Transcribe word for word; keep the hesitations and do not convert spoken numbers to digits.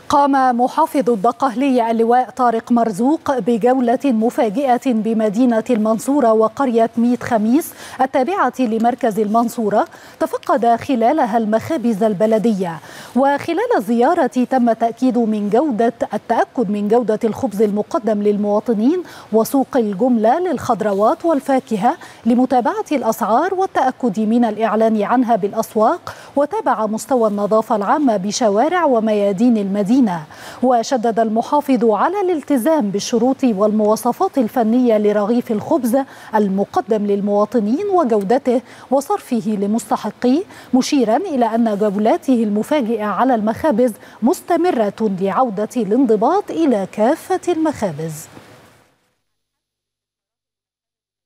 قام محافظ الدقهلية اللواء طارق مرزوق بجولة مفاجئة بمدينة المنصورة وقرية ميت خميس التابعة لمركز المنصورة، تفقد خلالها المخابز البلدية. وخلال الزيارة تم تأكيد من جودة التأكد من جودة الخبز المقدم للمواطنين وسوق الجملة للخضروات والفاكهة لمتابعة الأسعار والتأكد من الإعلان عنها بالأسواق، وتابع مستوى النظافة العامة بشوارع وميادين المدينة. وشدد المحافظ على الالتزام بالشروط والمواصفات الفنية لرغيف الخبز المقدم للمواطنين وجودته وصرفه لمستحقيه، مشيرا إلى أن جولاته المفاجئة على المخابز مستمرة لعودة الانضباط إلى كافة المخابز.